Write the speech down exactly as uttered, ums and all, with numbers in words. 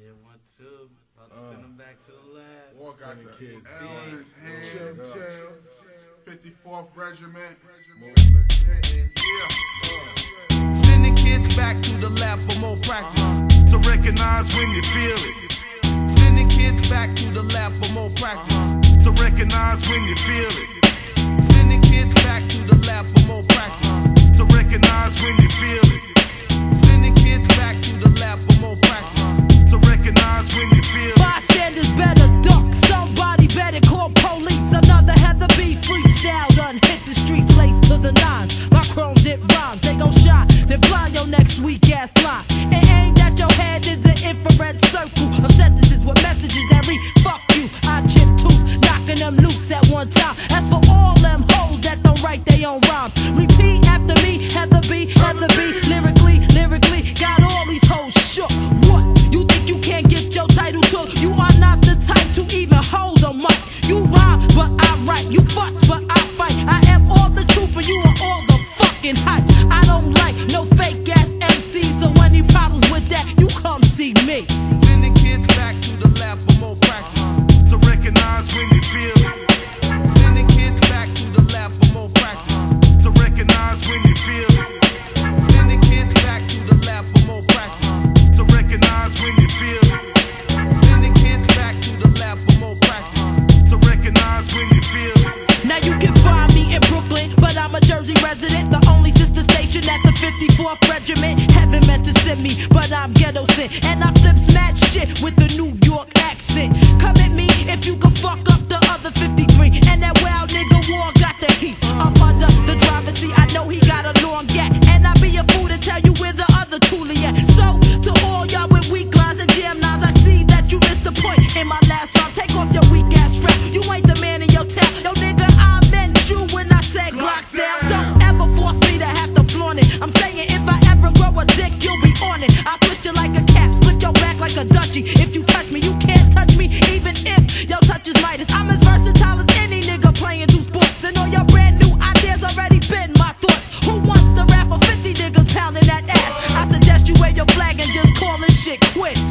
Yeah, one, two. About to send them back to the lab. Walk out the kids. L in his hand. Chill, chill. fifty-fourth Regiment. Yeah. Sending kids back to the lab for more practice. Uh-huh. To recognize when you feel it. Sending kids back to the lab for more practice. Uh-huh. To recognize when you feel it. Sending kids back to the lab for more practice. Uh-huh. To recognize when you feel it. Sending kids back to the lab for more practice. Uh-huh. To recognize when you feel it. Bystanders better duck. Somebody better call police. Another Heather B freestyle done hit the streets, laced to the nines. My chrome dip rhymes, they gon' shine. Then fly your next weak ass line. And aimed at your head is an infrared circle of sentences with messages that read, fuck you. I chip tooth, knocking them loops at one time. As for all them hoes that don't write their own rhymes, repeat after me, Heather B, Heather B. Lyrically, lyrically, got all these hoes shook. What? You think you can't get your title took? You are not the type to even hold a mic. You rhyme, but I write. You fuss, but I fight. I am all the truth, and you are all the fucking hype. I don't like no fake ass M Cs, so any problems with that, you come see me. Sending kids back to the lab for more practice. Uh-huh. To recognize when you feel it. Sending kids back to the lab for more practice. Uh-huh. To recognize when you feel it. Sending kids back to the lab for more practice. Uh-huh. To recognize when you feel it. Sending kids back to the lab for more practice. Uh-huh. To recognize when you feel it. Now you can find me in Brooklyn, but I'm a Jersey resident, the only sister station at the fifty-fourth Regiment. Heaven meant to send me, but I'm ghetto sent, and I flip smash shit with the New York accent. Come at me if you can fuck up the other fifty-three, and that wild nigga war got the heat. I'm under the driver's seat, I know he got a long gap, and I be a fool to tell you where the other toolie at. So to all y'all with weak lines and jam nines, I see that you missed the point in my last round. Take off your weak ass rap, you ain't the man in your town. Yo nigga, I meant you when I said Glocks down. Don't ever force me to have to flaunt it. I'm saying if I ever grow a dick, you'll be on it. I twist you like a cap, split your back like a duchy. If you touch me, you can't touch me, even if your touch is Midas. I'm as versatile as any nigga playing two sports, and all your brand new ideas already been my thoughts. Who wants to rap for fifty niggas pounding that ass? I suggest you wave your flag and just call this shit quits.